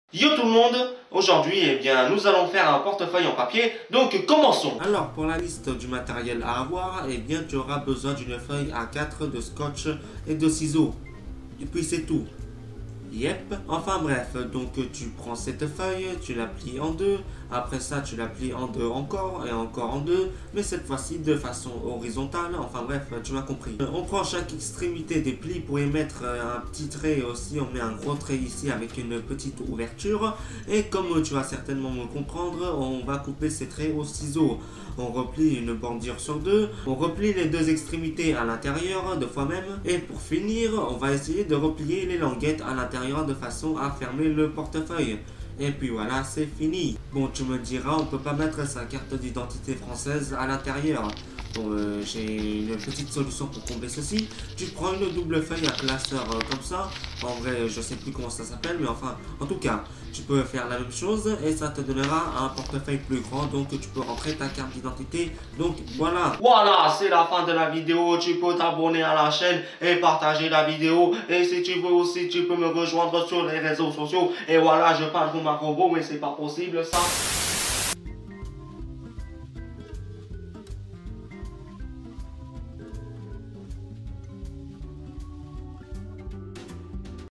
Yo tout le monde, aujourd'hui nous allons faire un portefeuille en papier, donc commençons. Alors pour la liste du matériel à avoir, tu auras besoin d'une feuille A4, de scotch et de ciseaux. Et puis c'est tout. Yep. Enfin bref, donc tu prends cette feuille, tu la plies en deux, après ça tu la plies en deux encore et encore en deux, mais cette fois-ci de façon horizontale, enfin bref, tu m'as compris. On prend chaque extrémité des plis pour y mettre un petit trait, aussi on met un gros trait ici avec une petite ouverture, et comme tu vas certainement me comprendre, on va couper ces traits au ciseau. On replie une bordure sur deux, on replie les deux extrémités à l'intérieur deux fois même, et pour finir, on va essayer de replier les languettes à l'intérieur de façon à fermer le portefeuille. Et puis voilà, c'est fini. Bon, tu me diras, on peut pas mettre sa carte d'identité française à l'intérieur. Bon, j'ai une petite solution pour combler ceci. Tu prends une double feuille à classeur comme ça. En vrai, je sais plus comment ça s'appelle, mais enfin, en tout cas, tu peux faire la même chose et ça te donnera un portefeuille plus grand, donc tu peux rentrer ta carte d'identité. Donc voilà. Voilà, c'est la fin de la vidéo. Tu peux t'abonner à la chaîne et partager la vidéo. Et si tu veux aussi, tu peux me rejoindre sur les réseaux sociaux. Et voilà, je parle comme un robot, mais c'est pas possible ça.